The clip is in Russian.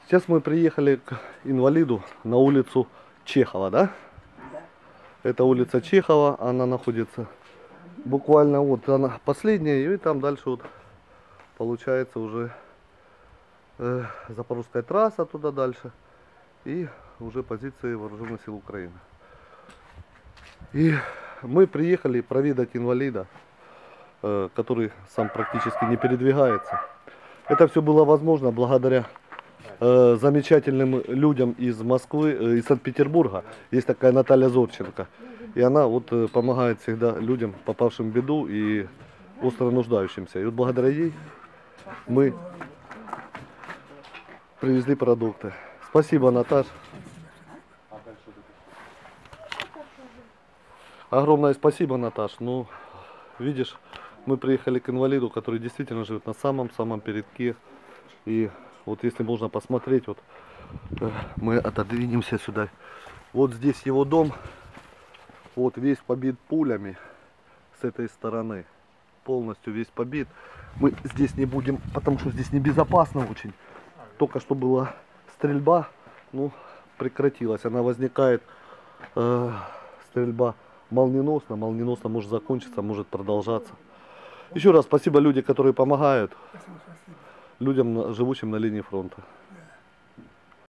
Сейчас мы приехали к инвалиду на улицу Чехова, да? Это улица Чехова, она находится буквально вот она последняя, и там дальше вот получается уже Запорожская трасса туда дальше и уже позиции вооруженных сил Украины. И мы приехали проведать инвалида, который сам практически не передвигается. Это все было возможно благодаря замечательным людям из Москвы, из Санкт-Петербурга. Есть такая Наталья Зорченко. И она вот помогает всегда людям, попавшим в беду и остро нуждающимся. И вот благодаря ей мы привезли продукты. Спасибо, Наташ. Огромное спасибо, Наташ. Ну, видишь, мы приехали к инвалиду, который действительно живет на самом-самом передке. И вот если можно посмотреть, вот мы отодвинемся сюда. Вот здесь его дом. Вот весь побит пулями с этой стороны. Полностью весь побит. Мы здесь не будем, потому что здесь небезопасно очень. Только что была стрельба, ну, прекратилась. Она возникает, стрельба молниеносно может закончиться, может продолжаться. Еще раз спасибо людям, которые помогают людям, живущим на линии фронта.